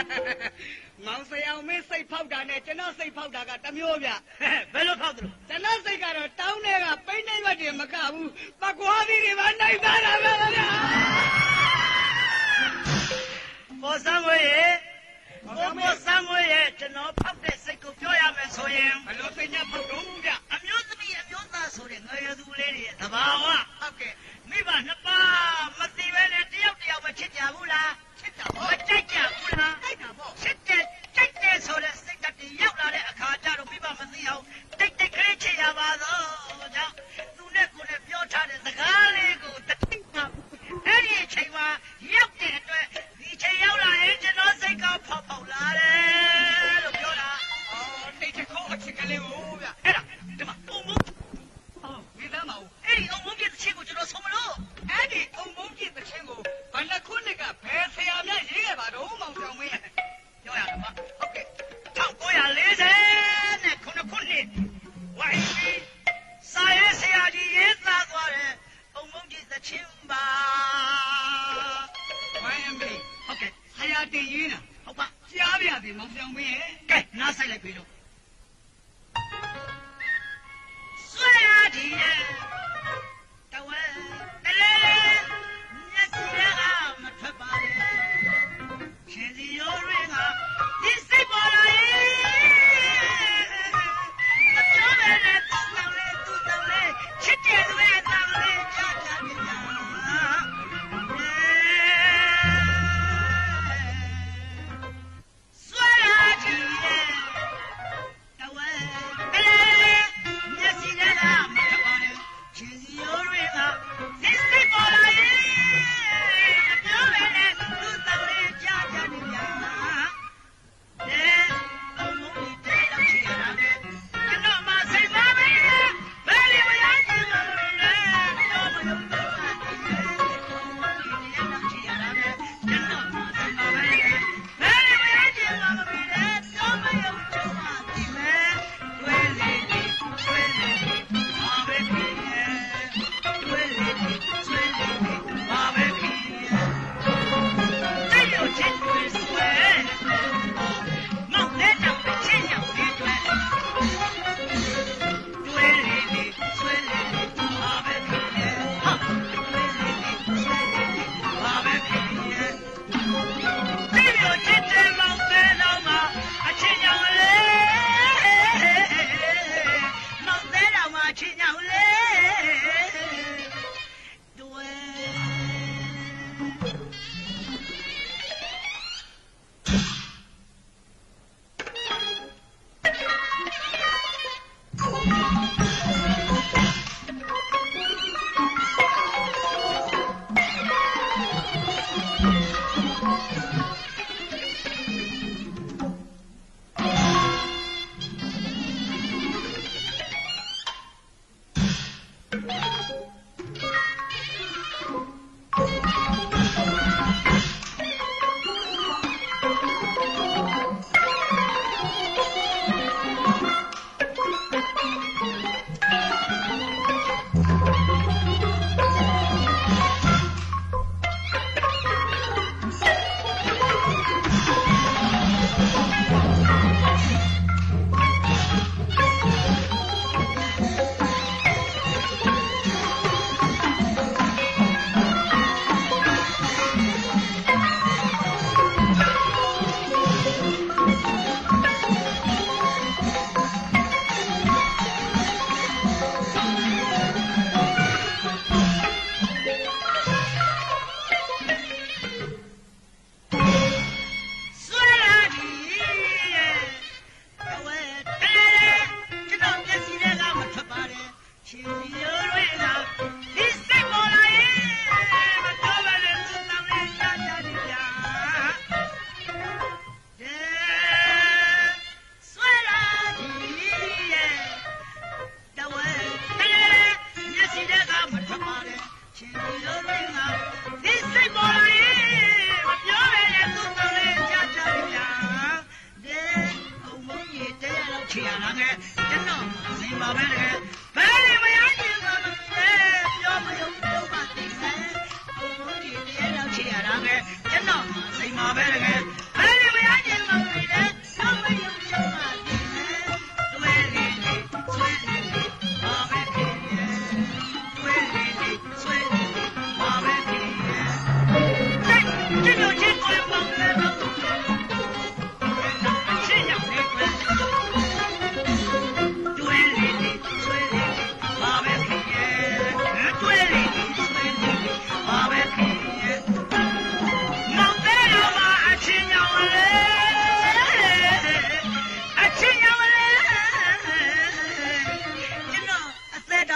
မောင်ဆရာမင်းစိတ်ဖောက်တာနဲ့ကျွန်တော်စိတ်ဖောက်တာကတစ်မျိုးဗျဘယ်လိုဖောက်တယ်ကျွန်တော်စိတ်ကတော့တောင်းတဲ့ကပိန်းနေရွက်တွေမကဘူးပကွားသီးတွေမှနိုင်သားတာပဲဗျာပေါ်စံဝေးရဲ့ပေါ်စံဝေးရဲ့ကျွန်တော်ဖောက်တဲ့စိတ်ကိုပြောရမယ်ဆိုရင်ဘယ်လိုစိတ်နဲ့ဖောက်တော့ဗျအမျိုးသမီးအမျိုးသားဆိုတဲ့ငယ်ရသူလေးတွေသဘာဝဟုတ်ကဲ့မိဘနှစ်ပါးမသိပဲနဲ့တယောက်တယောက်ပဲချစ်ကြဘူးလားချစ်တာပေါ့မကြိုက်ကြဘူးလားကြိုက်တာပေါ့ချစ်တဲ့ကြိုက်တဲ့ဆိုတဲ့စိတ်ဓာတ်တွေရောက်လာတဲ့အခါကျတော့မိဘမသိအောင်တိတ်တိတ်ကလေးချစ်ရပါတော့ကြောင့်သူနဲ့ကိုယ်နဲ့ပြောထားတဲ့စကားလေးကိုတတိယအဲ့ဒီအချိန်မှာရောက်တဲ့အတွက်ဒီချိန်ရောက်လာရင်ကျွန်တော်စိတ်ကဖောက်ဖောက်လာတယ်လို့ပြောတာတိတ်တခေါအချစ်ကလေးကိုဗျအဲ့ဒါဒီမှာအုံမုန်းဒီသားမအောင်အဲ့ဒီအုံမုန်းပြတဲ့ချင်းကိုကျွန်တော်ဆုံးမလို့အဲ့ဒီအုံမုန်းပြတဲ့ချင်းကိုဘယ်နှခုနှစ်ကဘယ်ဆရာများရေးခဲ့ပါတော့မောင်ဆောင်မင်းပြောရတော့ဟုတ်ကဲ့1940နဲ့ခုနှစ်ဝိုင်းပြီးစာရေးဆရာကြီးရေးသားသွားတဲ့အုံမုန်းပြတဲ့ချင်းပါဝိုင်းပြီးဟုတ်ကဲ့ဆရာတင်ရေးတာဟုတ်ပါကြားပြပြီမောင်ဆောင်မင်းရဲ့ကဲနားဆိုင်လိုက်ပြီလို့ဆွဲရည်ရဲ့တဝဲတလဲမျက်စိကမထွက်ပါနဲ့ရှင်စီရိုးတွေကဒီစိတ်ပေါ်လာရဲ့မပြောဘဲနဲ့သူ့တောင်းလဲချစ်တဲ့သူရဲ့တောင်းလဲချာချာပြညာဆွဲရည်ရဲ့တဝဲတလဲမျက်စိကမထွက်ပါနဲ့ရှင်စီရိုးတွေကဒီစိတ်ပေါ်လာရဲ့မပြောဘဲနဲ့သူ့တောင်းလဲချာချာပြညာ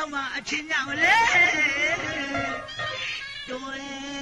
ရောက်မှအချင်းညမလဲတော်